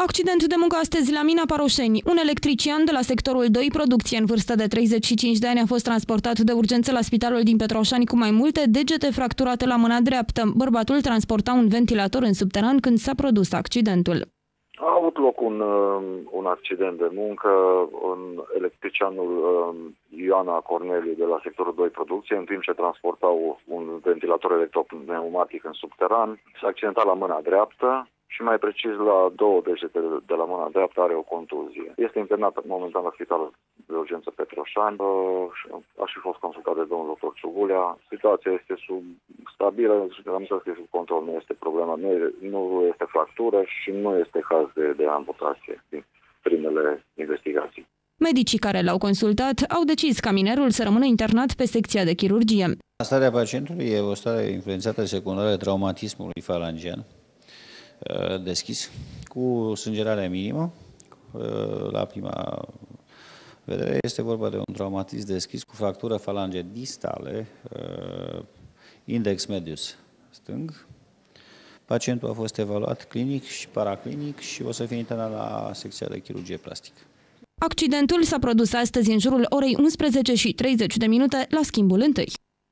Accident de muncă astăzi la Mina Paroșeni. Un electrician de la sectorul 2, producție, în vârstă de 35 de ani, a fost transportat de urgență la spitalul din Petroșani cu mai multe degete fracturate la mâna dreaptă. Bărbatul transporta un ventilator în subteran când s-a produs accidentul. A avut loc un accident de muncă în electricianul Ioana Corneliu de la sectorul 2 producție, în timp ce transportau un ventilator electropneumatic în subteran. S-a accidentat la mâna dreaptă și mai precis la două degete de la mâna dreaptă are o contuzie. Este internat momentan la spitalul de urgență Petroșani. A și fost consultat de domnul doctor Ciugulea. Situația este stabilă, am zis că sub control, nu este problema, nu este fractură și nu este caz de amputație din primele investigații. Medicii care l-au consultat au decis ca minerul să rămână internat pe secția de chirurgie. Starea pacientului e o stare influențată secundară de traumatismului falangian deschis, cu sângerare minimă. La prima vedere este vorba de un traumatism deschis cu fractură falange distale, index medius stâng. Pacientul a fost evaluat clinic și paraclinic și o să fie internat la secția de chirurgie plastică. Accidentul s-a produs astăzi în jurul orei 11:30 la schimbul întâi.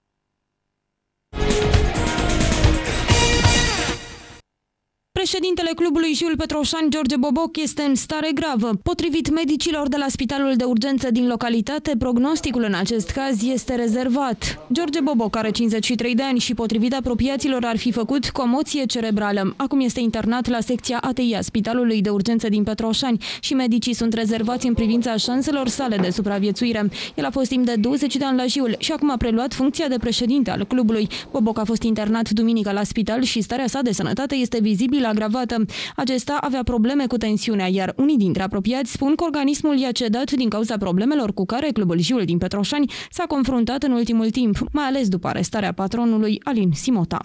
Președintele clubului Jul Petroșani, George Boboc, este în stare gravă. Potrivit medicilor de la spitalul de urgență din localitate, prognosticul în acest caz este rezervat. George Boboc are 53 de ani și, potrivit apropiaților, ar fi făcut comoție cerebrală. Acum este internat la secția ATI a Spitalului de Urgență din Petroșani și medicii sunt rezervați în privința șanselor sale de supraviețuire. El a fost timp de 20 de ani la Jul și acum a preluat funcția de președinte al clubului. Boboc a fost internat duminică la spital și starea sa de sănătate este vizibil agravată. Acesta avea probleme cu tensiunea, iar unii dintre apropiați spun că organismul i-a cedat din cauza problemelor cu care clubul Jul din Petroșani s-a confruntat în ultimul timp, mai ales după arestarea patronului Alin Simota.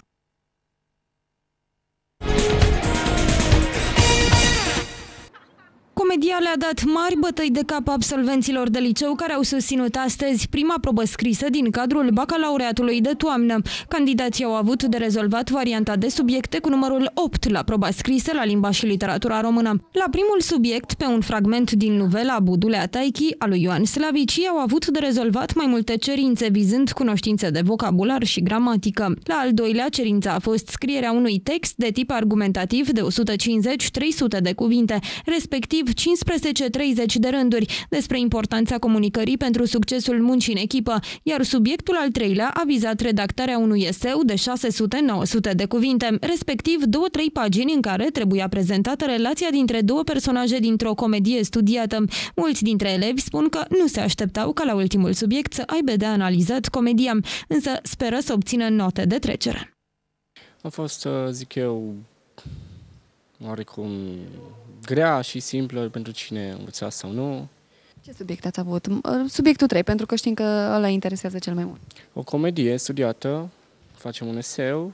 Comedia le-a dat mari bătăi de cap absolvenților de liceu care au susținut astăzi prima probă scrisă din cadrul bacalaureatului de toamnă. Candidații au avut de rezolvat varianta de subiecte cu numărul 8 la proba scrisă la limba și literatura română. La primul subiect, pe un fragment din novela Budulea Taichi a lui Ioan Slavici, au avut de rezolvat mai multe cerințe vizând cunoștințe de vocabular și gramatică. La al doilea, cerința a fost scrierea unui text de tip argumentativ de 150-300 de cuvinte, respectiv 15-30 de rânduri, despre importanța comunicării pentru succesul muncii în echipă, iar subiectul al treilea a vizat redactarea unui eseu de 600-900 de cuvinte, respectiv 2-3 pagini în care trebuia prezentată relația dintre două personaje dintr-o comedie studiată. Mulți dintre elevi spun că nu se așteptau ca la ultimul subiect să aibă de analizat comedia, însă speră să obțină note de trecere. A fost, zic eu, oarecum grea și simplă pentru cine învăța sau nu. Ce subiect ați avut? Subiectul 3, pentru că știm că ăla interesează cel mai mult. O comedie studiată, facem un eseu.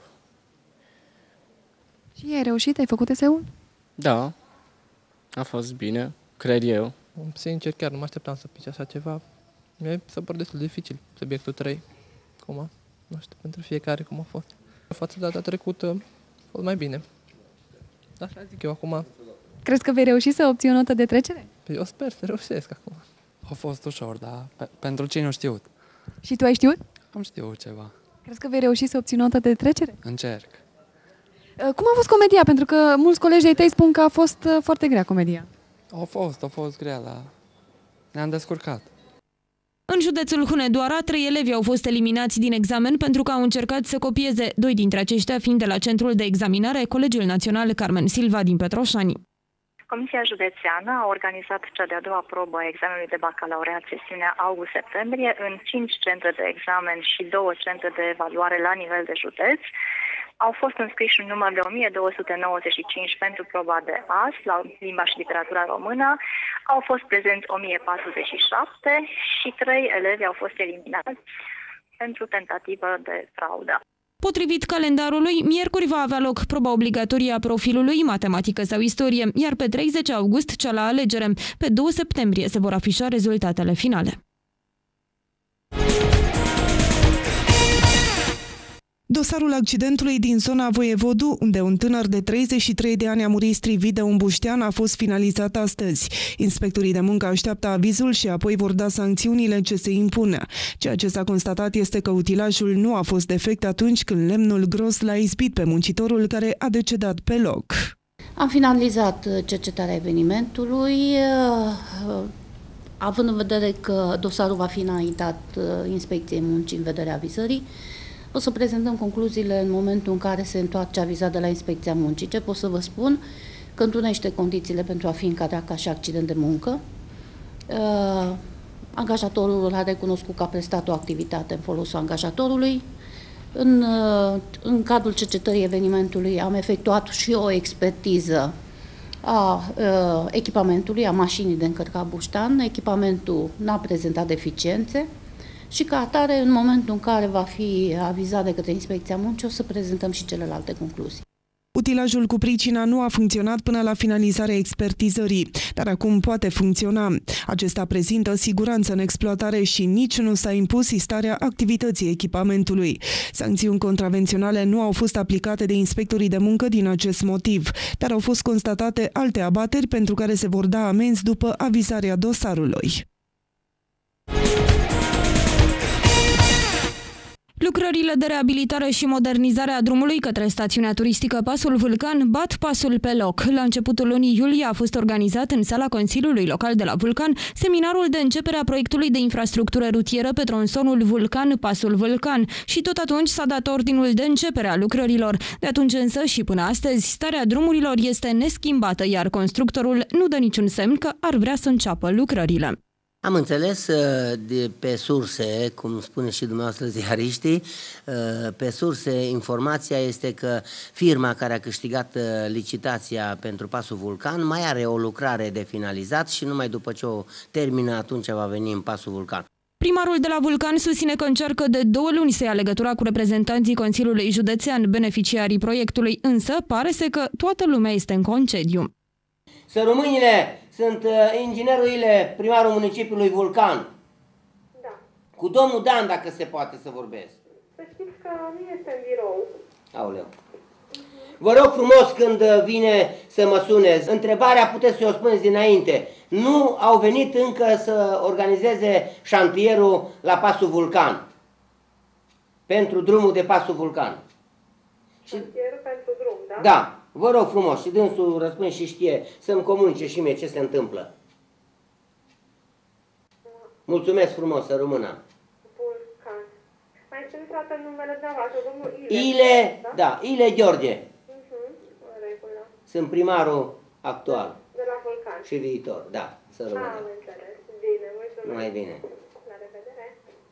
Și ai reușit? Ai făcut eseul? Da, a fost bine, cred eu. Sincer, chiar nu mă așteptam să pice așa ceva. Mi-a părut destul de dificil, subiectul 3. Acum, nu știu, pentru fiecare cum a fost. Față de data trecută, a fost mai bine. Așa zic eu acum. Crezi că vei reuși să obții o notă de trecere? Eu sper să reușesc acum. A fost ușor, dar pentru cine nu știut. Și tu ai știut? Am știut ceva. Crezi că vei reuși să obții notă de trecere? Încerc. Cum a fost comedia? Pentru că mulți colegi de-ai tăi spun că a fost foarte grea comedia. A fost grea, dar ne-am descurcat. În județul Hunedoara, 3 elevi au fost eliminați din examen pentru că au încercat să copieze, 2 dintre aceștia fiind de la Centrul de Examinare Colegiul Național Carmen Silva din Petroșani. Comisia Județeană a organizat cea de-a doua probă a examenului de bacalaureat sesiunea august-septembrie în 5 centre de examen și 2 centre de evaluare la nivel de județ. Au fost înscriși un număr de 1295 pentru proba de azi la limba și literatura română. Au fost prezenți 1047 și 3 elevi au fost eliminați pentru tentativă de fraudă. Potrivit calendarului, miercuri va avea loc proba obligatorie a profilului, matematică sau istorie, iar pe 30 august cea la alegere. Pe 2 septembrie se vor afișa rezultatele finale. Dosarul accidentului din zona Voievodu, unde un tânăr de 33 de ani a murit strivit de un buștean, a fost finalizat astăzi. Inspectorii de muncă așteaptă avizul și apoi vor da sancțiunile ce se impun. Ceea ce s-a constatat este că utilajul nu a fost defect atunci când lemnul gros l-a izbit pe muncitorul, care a decedat pe loc. Am finalizat cercetarea evenimentului, având în vedere că dosarul va fi înaintat Inspecției Muncii în vederea avizării. O să prezentăm concluziile în momentul în care se întoarce avizat de la Inspecția Muncii. Ce pot să vă spun? Că întrunește condițiile pentru a fi încadrat ca și accident de muncă. Angajatorul a recunoscut că a prestat o activitate în folosul angajatorului. În cadrul cercetării evenimentului am efectuat și o expertiză a echipamentului, a mașinii de încărcat buștean. Echipamentul n-a prezentat deficiențe și ca atare, în momentul în care va fi avizat de către Inspecția Muncii, o să prezentăm și celelalte concluzii. Utilajul cu pricina nu a funcționat până la finalizarea expertizării, dar acum poate funcționa. Acesta prezintă siguranță în exploatare și nici nu s-a impus sistarea activității echipamentului. Sancțiuni contravenționale nu au fost aplicate de inspectorii de muncă din acest motiv, dar au fost constatate alte abateri pentru care se vor da amenzi după avizarea dosarului. Lucrările de reabilitare și modernizare a drumului către stațiunea turistică Pasul Vulcan bat pasul pe loc. La începutul lunii iulie a fost organizat în sala Consiliului Local de la Vulcan seminarul de începere a proiectului de infrastructură rutieră pe tronsonul Vulcan-Pasul Vulcan și tot atunci s-a dat ordinul de începere a lucrărilor. De atunci însă și până astăzi starea drumurilor este neschimbată, iar constructorul nu dă niciun semn că ar vrea să înceapă lucrările. Am înțeles pe surse, cum spune și dumneavoastră ziariștii, pe surse informația este că firma care a câștigat licitația pentru Pasul Vulcan mai are o lucrare de finalizat și numai după ce o termină atunci va veni în Pasul Vulcan. Primarul de la Vulcan susține că încearcă de 2 luni să ia legătura cu reprezentanții Consiliului Județean, beneficiarii proiectului, însă pare că toată lumea este în concediu. Să românile! Sunt inginerul Ile, primarul municipiului Vulcan. Da. Cu domnul Dan, dacă se poate să vorbesc. Să știți că nu este în birou. Aoleu. Vă rog frumos, când vine să mă suneți, întrebarea puteți să o spuneți dinainte. Nu au venit încă să organizeze șantierul la Pasul Vulcan. Pentru drumul de Pasul Vulcan. Șantierul pentru drum, da? Da. Vă rog frumos, și dânsul răspunde și știe să-mi comunice și mie ce se întâmplă. Mulțumesc frumos, să rămână. Vulcan. Mai sunt toată numele dumneavoastră, domnul Ile. Ile, da, Ile Gheorghe. În regulă. Sunt primarul actual. De la Vulcan. Și viitor, da, să rămână. Am înțeles. Bine, mulțumesc. Numai bine. La revedere.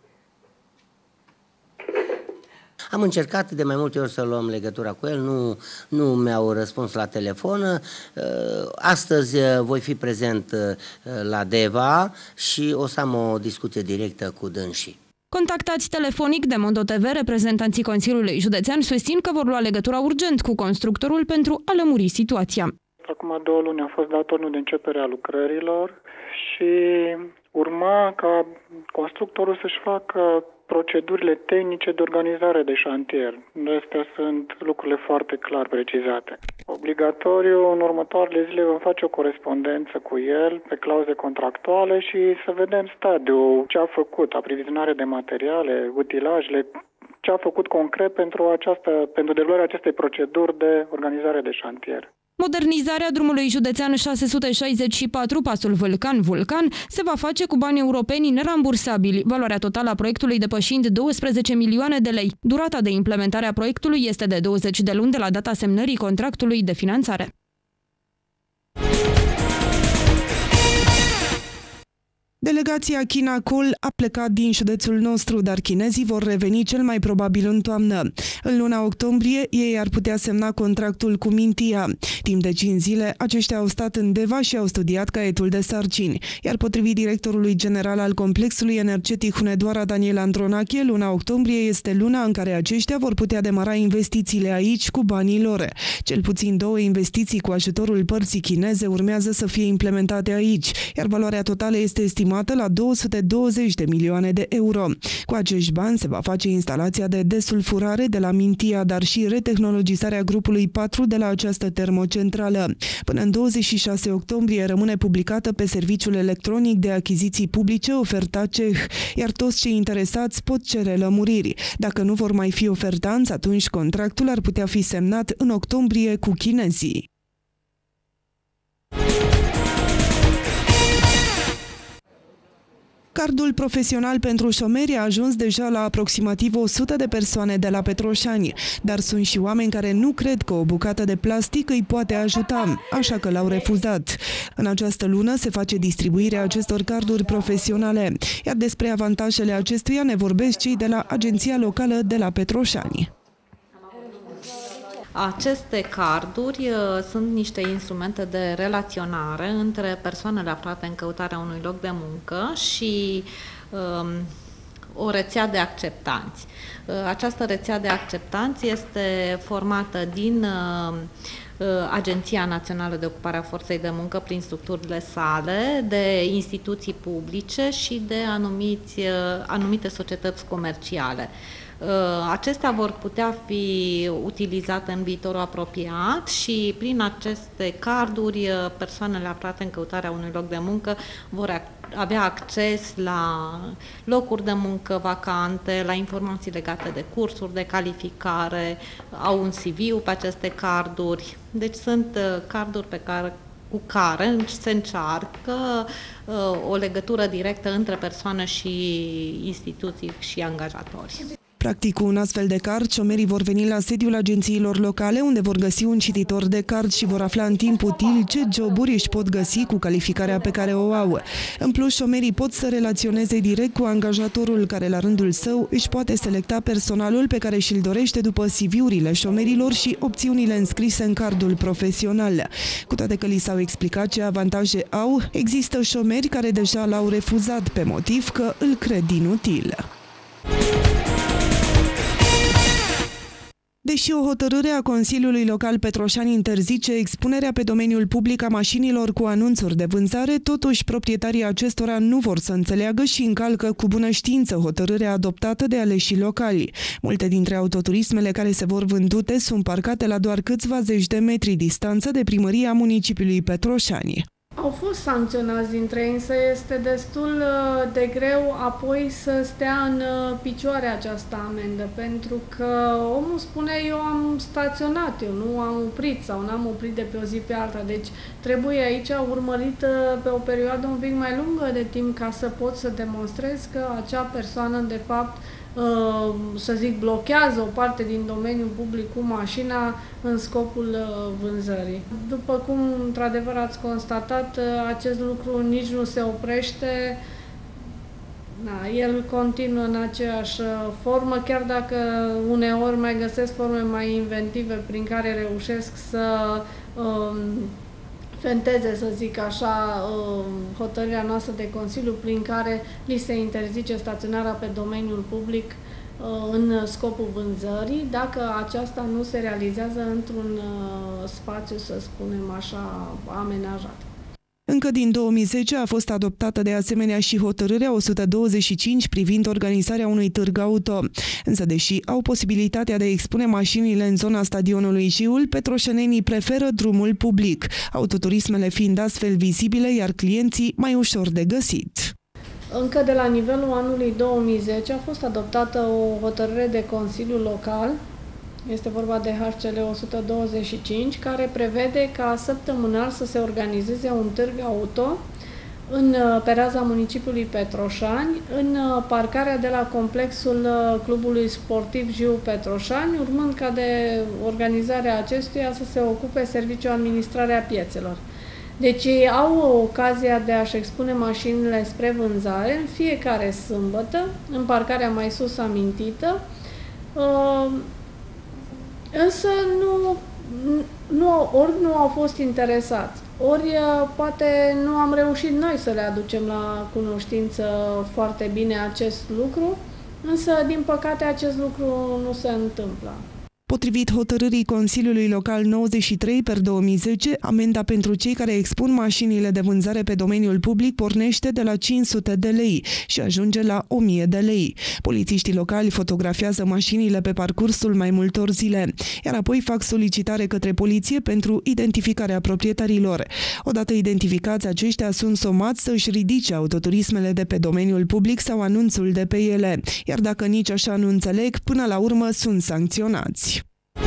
Am încercat de mai multe ori să luăm legătura cu el, nu mi-au răspuns la telefon. Astăzi voi fi prezent la DEVA și o să am o discuție directă cu dânsii. Contactați telefonic de Mondo TV, reprezentanții Consiliului Județean susțin că vor lua legătura urgent cu constructorul pentru a lămuri situația. Acum 2 luni a fost dat ordinul de începere a lucrărilor și urma ca constructorul să-și facă procedurile tehnice de organizare de șantier. Astea sunt lucrurile foarte clar precizate. Obligatoriu, în următoarele zile vom face o corespondență cu el pe clauze contractuale și să vedem stadiul, ce a făcut, aprovizionare de materiale, utilajele, ce a făcut concret pentru derularea acestei proceduri de organizare de șantier. Modernizarea drumului județean 664 Pasul Vulcan-Vulcan se va face cu bani europeni nerambursabili, valoarea totală a proiectului depășind 12 milioane de lei. Durata de implementare a proiectului este de 20 de luni de la data semnării contractului de finanțare. Delegația China Coal a plecat din județul nostru, dar chinezii vor reveni cel mai probabil în toamnă. În luna octombrie, ei ar putea semna contractul cu Mintia. Timp de 5 zile, aceștia au stat în Deva și au studiat caietul de sarcini. Iar potrivit directorului general al complexului energetic Hunedoara, Daniel Andronache, luna octombrie este luna în care aceștia vor putea demara investițiile aici cu banii lor. Cel puțin 2 investiții cu ajutorul părții chineze urmează să fie implementate aici, iar valoarea totală este estimată estimată la 220 de milioane de euro. Cu acești bani se va face instalația de desulfurare de la Mintia, dar și retehnologizarea grupului 4 de la această termocentrală. Până în 26 octombrie rămâne publicată pe serviciul electronic de achiziții publice oferta CEH, iar toți cei interesați pot cere lămuriri. Dacă nu vor mai fi ofertanți, atunci contractul ar putea fi semnat în octombrie cu chinezii. Cardul profesional pentru șomeri a ajuns deja la aproximativ 100 de persoane de la Petroșani, dar sunt și oameni care nu cred că o bucată de plastic îi poate ajuta, așa că l-au refuzat. În această lună se face distribuirea acestor carduri profesionale, iar despre avantajele acestuia ne vorbesc cei de la Agenția Locală de la Petroșani. Aceste carduri sunt niște instrumente de relaționare între persoanele aflate în căutarea unui loc de muncă și o rețea de acceptanți. Această rețea de acceptanți este formată din Agenția Națională de Ocupare a Forței de Muncă prin structurile sale, de instituții publice și de anumite societăți comerciale. Acestea vor putea fi utilizate în viitorul apropiat și prin aceste carduri persoanele aflate în căutarea unui loc de muncă vor avea acces la locuri de muncă vacante, la informații legate de cursuri de calificare, au un CV pe aceste carduri. Deci sunt carduri cu care se încearcă o legătură directă între persoană și instituții și angajatori. Practic, cu un astfel de card, șomerii vor veni la sediul agențiilor locale, unde vor găsi un cititor de card și vor afla în timp util ce joburi își pot găsi cu calificarea pe care o au. În plus, șomerii pot să relaționeze direct cu angajatorul, care la rândul său își poate selecta personalul pe care și-l dorește după CV-urile șomerilor și opțiunile înscrise în cardul profesional. Cu toate că li s-au explicat ce avantaje au, există șomeri care deja l-au refuzat pe motiv că îl cred inutil. Deși o hotărâre a Consiliului Local Petroșani interzice expunerea pe domeniul public a mașinilor cu anunțuri de vânzare, totuși proprietarii acestora nu vor să înțeleagă și încalcă cu bună știință hotărârea adoptată de aleșii locali. Multe dintre autoturismele care se vor vândute sunt parcate la doar câțiva zeci de metri distanță de primăria municipiului Petroșani. Au fost sancționați dintre ei, însă este destul de greu apoi să stea în picioare această amendă, pentru că omul spune eu am staționat, eu nu am oprit sau n-am oprit de pe o zi pe alta, deci trebuie aici urmărit pe o perioadă un pic mai lungă de timp ca să poți să demonstrezi că acea persoană de fapt să zic, blochează o parte din domeniul public cu mașina în scopul vânzării. După cum, într-adevăr, ați constatat, acest lucru nici nu se oprește. El continuă în aceeași formă, chiar dacă uneori mai găsesc forme mai inventive prin care reușesc să fenteze, să zic așa, hotărârea noastră de Consiliu prin care li se interzice staționarea pe domeniul public în scopul vânzării, dacă aceasta nu se realizează într-un spațiu, să spunem așa, amenajat. Încă din 2010 a fost adoptată de asemenea și hotărârea 125 privind organizarea unui târg auto. Însă, deși au posibilitatea de a expune mașinile în zona stadionului Jiul, petroșenenii preferă drumul public, autoturismele fiind astfel vizibile, iar clienții mai ușor de găsit. Încă de la nivelul anului 2010 a fost adoptată o hotărâre de Consiliu Local, este vorba de HCL 125, care prevede ca săptămânal să se organizeze un târg auto în pereaza municipiului Petroșani, în parcarea de la complexul clubului sportiv Jiu Petroșani, urmând ca de organizarea acestuia să se ocupe Serviciul Administrarea Piețelor. Deci ei au ocazia de a-și expune mașinile spre vânzare în fiecare sâmbătă, în parcarea mai sus amintită, însă ori nu au fost interesați, ori poate nu am reușit noi să le aducem la cunoștință foarte bine acest lucru, însă din păcate acest lucru nu se întâmplă. Potrivit hotărârii Consiliului Local 93/2010, amenda pentru cei care expun mașinile de vânzare pe domeniul public pornește de la 500 de lei și ajunge la 1000 de lei. Polițiștii locali fotografiază mașinile pe parcursul mai multor zile, iar apoi fac solicitare către poliție pentru identificarea proprietarilor. Odată identificați, aceștia sunt somați să-și ridice autoturismele de pe domeniul public sau anunțul de pe ele, iar dacă nici așa nu înțeleg, până la urmă sunt sancționați.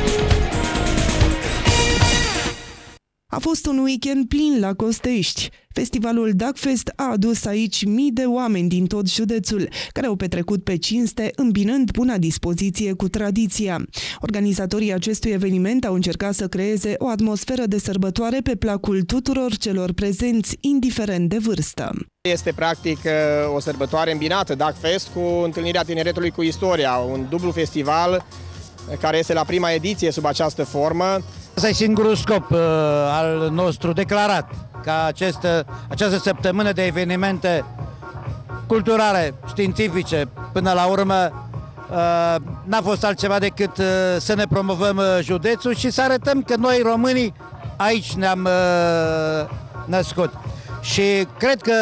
A fost un weekend plin la Costești. Festivalul Duckfest a adus aici mii de oameni din tot județul, care au petrecut pe cinste, îmbinând buna dispoziție cu tradiția. Organizatorii acestui eveniment au încercat să creeze o atmosferă de sărbătoare pe placul tuturor celor prezenți, indiferent de vârstă. Este practic o sărbătoare îmbinată, Duckfest, cu întâlnirea tineretului cu istoria, un dublu festival care este la prima ediție sub această formă. Asta e singurul scop al nostru declarat, ca această săptămână de evenimente culturale, științifice, până la urmă, n-a fost altceva decât să ne promovăm județul și să arătăm că noi, românii, aici ne-am născut. Și cred că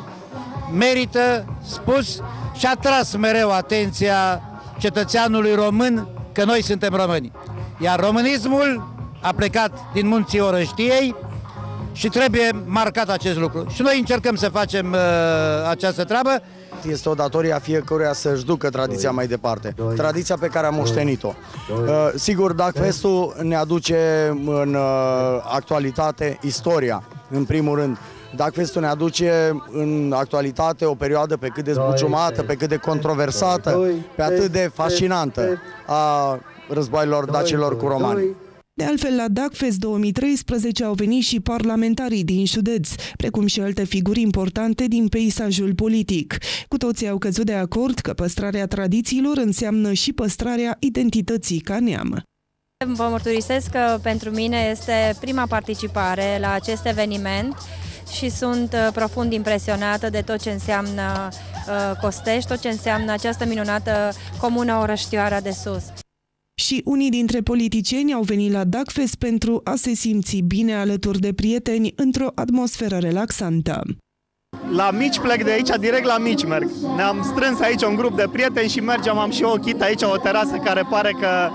merită spus și atras mereu atenția cetățeanului român că noi suntem români. Iar românismul a plecat din munții Orăștiei și trebuie marcat acest lucru. Și noi încercăm să facem această treabă. Este o datorie a fiecăruia să-și ducă tradiția mai departe, tradiția pe care am moștenit-o. Sigur, Duckfest-ul ne aduce în actualitate istoria, în primul rând. Duckfest-ul ne aduce în actualitate o perioadă pe cât de zbuciumată, pe cât de controversată, pe atât de fascinantă a războaielor dacilor cu romani. De altfel, la Duckfest 2013 au venit și parlamentarii din județ, precum și alte figuri importante din peisajul politic. Cu toții au căzut de acord că păstrarea tradițiilor înseamnă și păstrarea identității ca neam. Vă mărturisesc că pentru mine este prima participare la acest eveniment și sunt profund impresionată de tot ce înseamnă Costești, tot ce înseamnă această minunată comună orăștioară de sus. Și unii dintre politicieni au venit la Duckfest pentru a se simți bine alături de prieteni într-o atmosferă relaxantă. La Mici plec de aici, direct la Mici merg. Ne-am strâns aici un grup de prieteni și mergem, am și eu ochit aici o terasă care pare că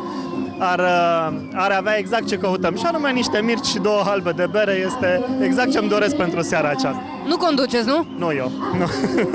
ar avea exact ce căutăm. Și anume niște mirci și 2 halbe de bere, este exact ce-mi doresc pentru seara aceasta. Nu conduceți, nu? Nu eu. Nu.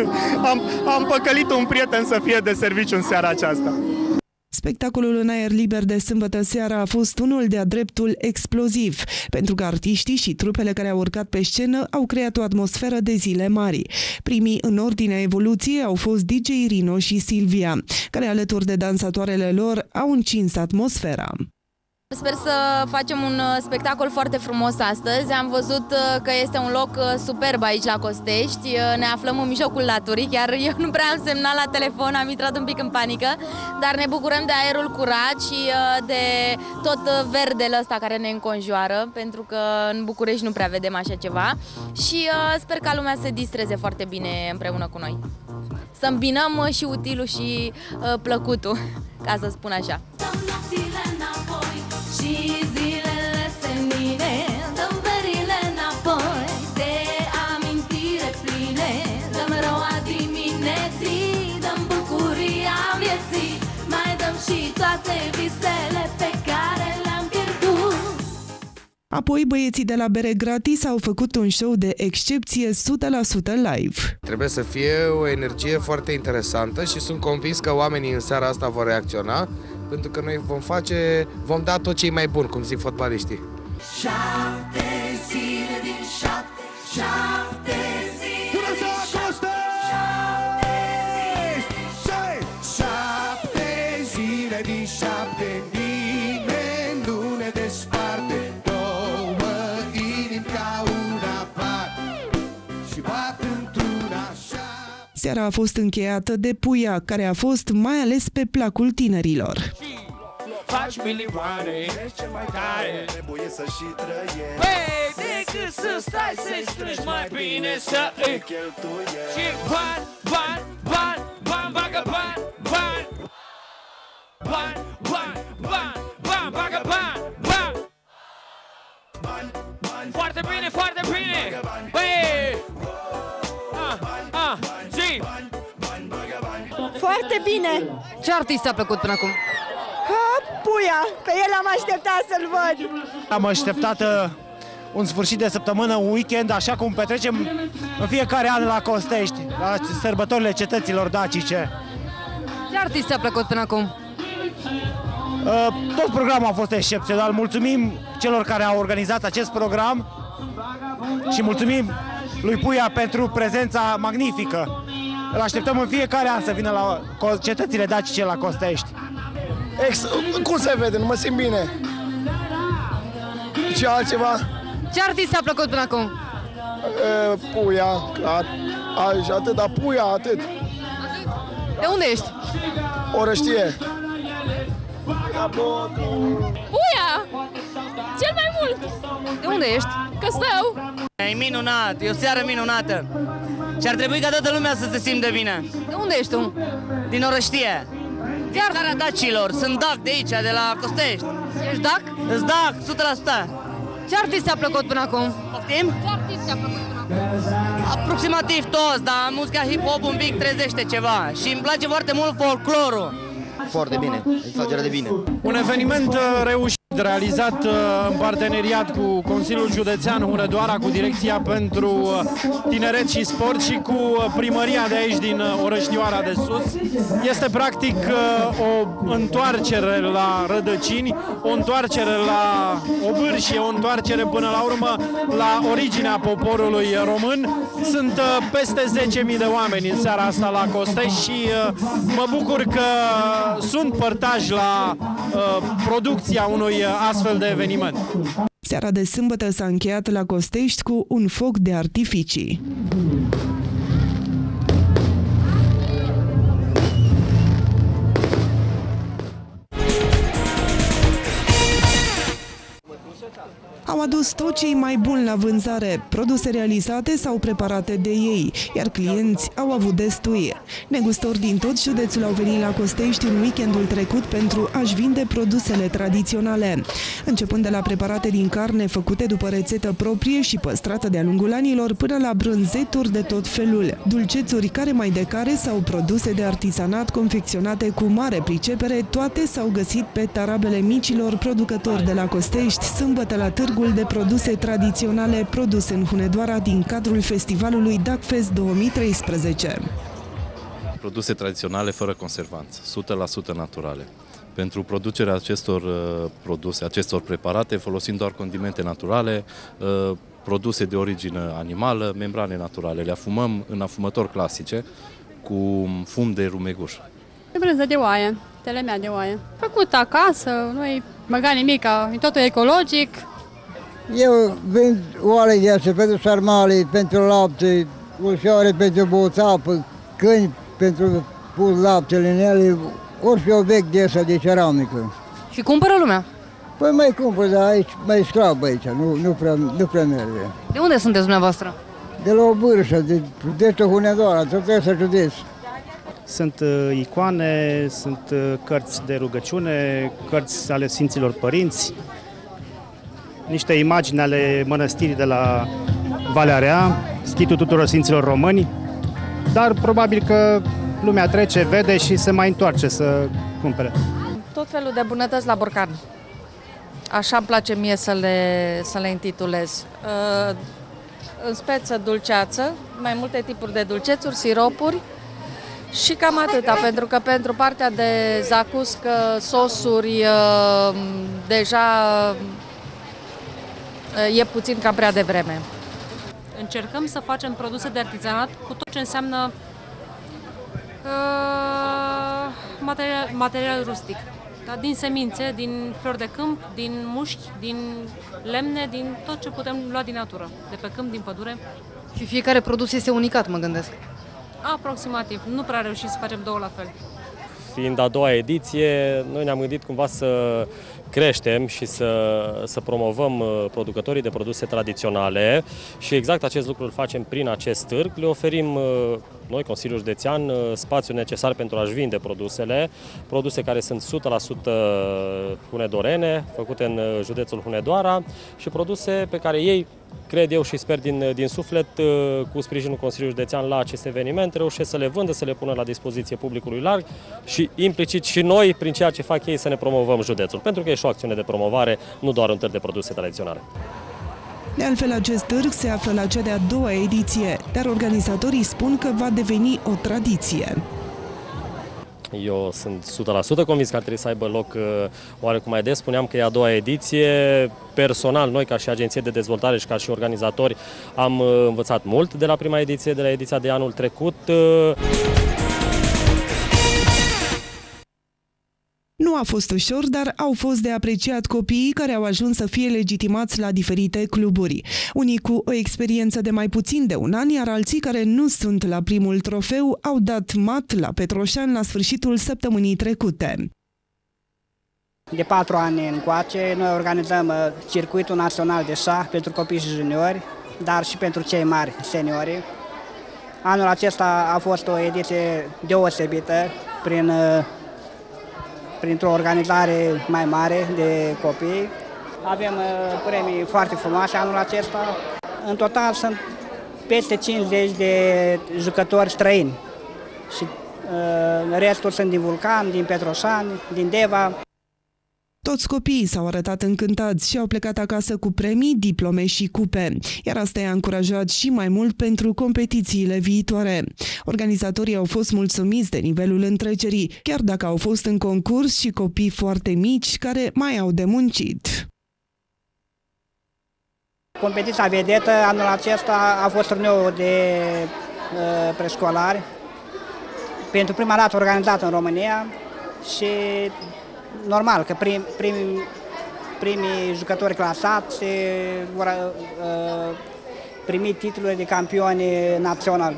Am păcălit un prieten să fie de serviciu în seara aceasta. Spectacolul în aer liber de sâmbătă seara a fost unul de-a dreptul exploziv, pentru că artiștii și trupele care au urcat pe scenă au creat o atmosferă de zile mari. Primii în ordinea evoluției au fost DJ Rino și Silvia, care alături de dansatoarele lor au încins atmosfera. Sper să facem un spectacol foarte frumos astăzi. Am văzut că este un loc superb aici la Costești. Ne aflăm în mijlocul naturii, chiar eu nu prea am semnal la telefon, am intrat un pic în panică, dar ne bucurăm de aerul curat și de tot verdele ăsta care ne înconjoară, pentru că în București nu prea vedem așa ceva și sper ca lumea să se distreze foarte bine împreună cu noi. Să îmbinăm și utilul și plăcutul, ca să spun așa. Și zilele senine, dăm verile înapoi, de amintire pline, dăm roa dimineții, dăm bucuria vieții, mai dăm și toate visele pe care le-am pierdut. Apoi, băieții de la Bere Gratis au făcut un show de excepție 100% live. Trebuie să fie o energie foarte interesantă și sunt convins că oamenii în seara asta vor reacționa, pentru că noi vom da tot ce e mai bun, cum zic fotbaliștii. 7 zile din 7, 7 zile din 7 zile din 7, nimeni nu ne desparte, 2 inimi ca una bat și bat într-una așa. Seara a fost încheiată de Puia, care a fost mai ales pe placul tinerilor. Faci milioane, ce mai tare, trebuie să și trăiești. Băi, decât să stai să-i strângi, mai bine să îi cheltuiești. Și bani, bani, bani, bani, bagă bani, bani, bani, bani, bani, bani. Bine! Băi! Zi! Foarte bine! Ce artist a plăcut până acum? Puia! Pe el am așteptat să-l văd! Am așteptat un sfârșit de săptămână, un weekend, așa cum petrecem în fiecare an la Costești, la sărbătorile cetăților dacice. Ce artist a plăcut până acum? Tot programul a fost excepțional. Mulțumim celor care au organizat acest program și mulțumim lui Puia pentru prezența magnifică. Îl așteptăm în fiecare an să vină la cetățile dacice la Costești. Cum se vede? Nu mă simt bine. Și altceva? Ce artist a plăcut până acum? Puia, clar. Și atât, dar Puia, atât. De unde ești? Orăștie. Puia! Cel mai mult! De unde ești? Căstău! E minunat, e o seară minunată. Și ar trebui ca toată lumea să se simtă bine. De unde ești tu? Din Orăștie. Din țara dacilor. Sunt dac de aici, de la Costești. Ești dac? Sunt dac, 100%. Ce artist ți-a plăcut până acum? Poftim? Ce artist ți-a plăcut până acum? Aproximativ toți, dar muzica hip-hop un pic trezește ceva. Și îmi place foarte mult folclorul. Foarte bine, exagerat de bine. Un eveniment reușit, realizat în parteneriat cu Consiliul Județean Hunedoara, cu Direcția pentru Tineret și Sport și cu primăria de aici din Orăștioara de Sus. Este practic o întoarcere la rădăcini, o întoarcere la obârșie, o întoarcere până la urmă la originea poporului român. Sunt peste 10.000 de oameni în seara asta la Costești și mă bucur că sunt părtași la producția unui astfel de eveniment. Seara de sâmbătă s-a încheiat la Costești cu un foc de artificii. Au adus tot ce e mai bun la vânzare, produse realizate sau preparate de ei, iar clienți au avut destui. Negustori din tot județul au venit la Costești în weekendul trecut pentru a-și vinde produsele tradiționale. Începând de la preparate din carne făcute după rețetă proprie și păstrată de-a lungul anilor, până la brânzeturi de tot felul, dulcețuri care mai de care sau produse de artizanat confecționate cu mare pricepere, toate s-au găsit pe tarabele micilor producători de la Costești, sâmbătă la târgul de produse tradiționale produse în Hunedoara din cadrul festivalului DACFest 2013. Produse tradiționale fără conservanță, 100% naturale. Pentru producerea acestor produse, acestor preparate, folosim doar condimente naturale, produse de origine animală, membrane naturale. Le afumăm în afumători clasice cu fum de rumeguș. Brânză de oaie, telemea de oaie. Făcut acasă, nu-i băgat nimic, e totul ecologic. Eu vând oale de astea pentru sarmale, pentru lapte, ușoare pentru băut apă, câini pentru pus laptele în ele, ori fi o vechi de asta de ceramică. Și cumpără lumea? Păi mai cumpăr, dar aici mai sclab aici, nu prea merge. De unde sunteți dumneavoastră? De la o bârșă, de județul Hunedoara, tot ăsta județ. Sunt icoane, sunt cărți de rugăciune, cărți ale Sfinților Părinți, niște imagini ale mănăstirii de la Valea Rea, schitul tuturor Sfinților Români, dar probabil că lumea trece, vede și se mai întoarce să cumpere. Tot felul de bunătăți la borcan. Așa îmi place mie să le intitulez. În speță dulceață, mai multe tipuri de dulcețuri, siropuri și cam atâta, pentru că pentru partea de zacuscă, sosuri, deja e puțin cam prea devreme. Încercăm să facem produse de artizanat cu tot ce înseamnă material rustic. Da? Din semințe, din flori de câmp, din mușchi, din lemne, din tot ce putem lua din natură, de pe câmp, din pădure. Și fiecare produs este unicat, mă gândesc. Aproximativ. Nu prea reușim să facem două la fel. Fiind a doua ediție, noi ne-am gândit cumva să creștem și să promovăm producătorii de produse tradiționale și exact acest lucru îl facem prin acest târg. Le oferim noi, Consiliul Județean, spațiul necesar pentru a-și vinde produse care sunt 100% hunedorene, făcute în județul Hunedoara și produse pe care ei cred eu și sper din suflet, cu sprijinul Consiliului Județean la acest eveniment, reușesc să le vândă, să le pună la dispoziție publicului larg și implicit și noi, prin ceea ce fac ei, să ne promovăm județul, pentru că e și o acțiune de promovare, nu doar un târg de produse tradiționale. De altfel, acest târg se află la cea de-a doua ediție, dar organizatorii spun că va deveni o tradiție. Eu sunt 100% convins că ar trebui să aibă loc oarecum mai des. Spuneam că e a doua ediție. Personal, noi ca și agenție de dezvoltare și ca și organizatori am învățat mult de la prima ediție, de la ediția de anul trecut. Nu a fost ușor, dar au fost de apreciat copiii care au ajuns să fie legitimați la diferite cluburi. Unii cu o experiență de mai puțin de un an, iar alții care nu sunt la primul trofeu au dat mat la Petroșani la sfârșitul săptămânii trecute. De 4 ani încoace, noi organizăm circuitul național de șah pentru copii și juniori, dar și pentru cei mari, seniori. Anul acesta a fost o ediție deosebită printr-o organizare mai mare de copii. Avem premii foarte frumoase anul acesta. În total sunt peste 50 de jucători străini și restul sunt din Vulcan, din Petroșani, din Deva. Toți copiii s-au arătat încântați și au plecat acasă cu premii, diplome și cupe, iar asta i-a încurajat și mai mult pentru competițiile viitoare. Organizatorii au fost mulțumiți de nivelul întrecerii, chiar dacă au fost în concurs și copii foarte mici care mai au de muncit. Competiția vedetă anul acesta a fost turneul de preșcolari, pentru prima dată organizat în România și normal că primii jucători clasați vor primi titlurile de campioni naționali.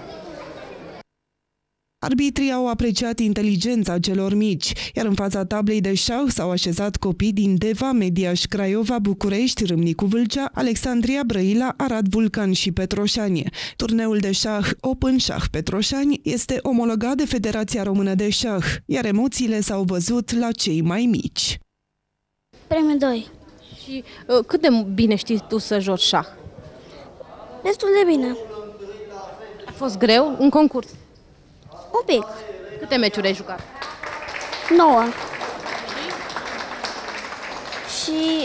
Arbitrii au apreciat inteligența celor mici, iar în fața tablei de șah s-au așezat copii din Deva, Mediaș, Craiova, București, Râmnicu Vâlcea, Alexandria, Brăila, Arad, Vulcan și Petroșani. Turneul de șah Open Șah Petroșani este omologat de Federația Română de Șah, iar emoțiile s-au văzut la cei mai mici. Premiul 2. Și cât de bine știi tu să joci șah? Destul de bine. A fost greu în concurs? Un pic. Câte meciuri ai jucat? 9. Și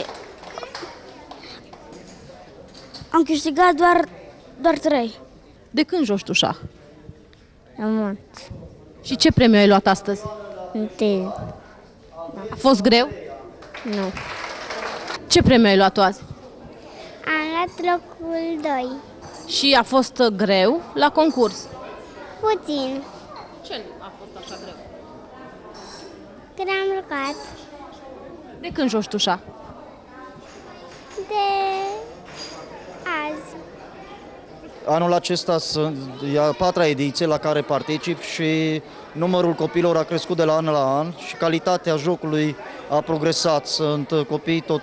am câștigat doar 3. De când joci tu șah? Am mult. Și ce premiu ai luat astăzi? Întâi. A fost greu? Nu. Ce premiu ai luat tu azi? Am luat locul 2. Și a fost greu la concurs? Puțin. Ce a fost așa greu? Când am jucat. De când joci tu șah? De azi. Anul acesta e a 4-a ediție la care particip și numărul copiilor a crescut de la an la an și calitatea jocului a progresat. Sunt copii tot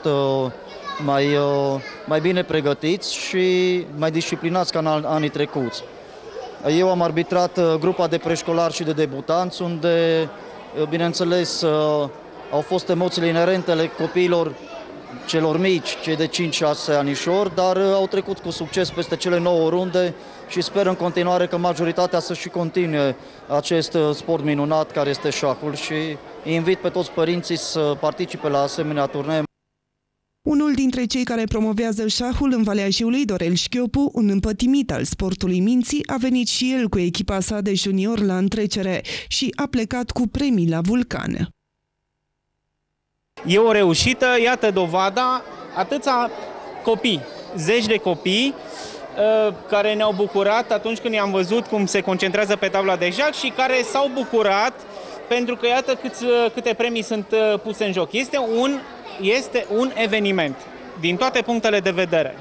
mai bine pregătiți și mai disciplinați ca în anii trecuți. Eu am arbitrat grupa de preșcolari și de debutanți, unde, bineînțeles, au fost emoțiile inerente ale copiilor celor mici, cei de 5-6 anișori, dar au trecut cu succes peste cele 9 runde și sper în continuare că majoritatea să și continue acest sport minunat care este șahul și invit pe toți părinții să participe la asemenea turnee. Unul dintre cei care promovează șahul în Valea Jiului, Dorel Șchiopu, un împătimit al sportului minții, a venit și el cu echipa sa de junior la întrecere și a plecat cu premii la Vulcan. E o reușită, iată dovada, atâția copii, zeci de copii care ne-au bucurat atunci când i-am văzut cum se concentrează pe tabla de șah și care s-au bucurat pentru că iată câte premii sunt puse în joc. Este un eveniment, din toate punctele de vedere.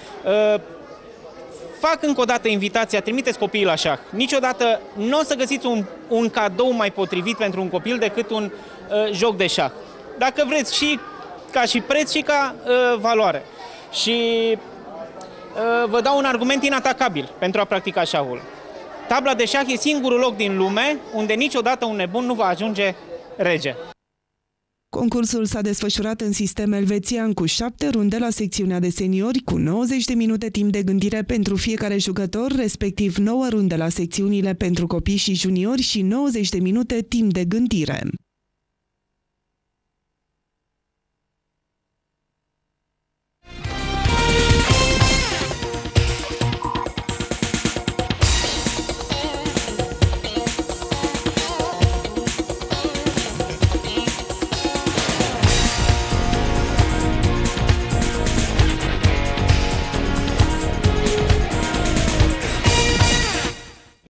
Fac încă o dată invitația, trimiteți copiii la șah. Niciodată nu o să găsiți un cadou mai potrivit pentru un copil decât un joc de șah. Dacă vreți, și ca și preț și ca valoare. Și vă dau un argument inatacabil pentru a practica șahul. Tabla de șah e singurul loc din lume unde niciodată un nebun nu va ajunge rege. Concursul s-a desfășurat în sistem elvețian cu 7 runde la secțiunea de seniori, cu 90 de minute timp de gândire pentru fiecare jucător, respectiv 9 runde la secțiunile pentru copii și juniori și 90 de minute timp de gândire.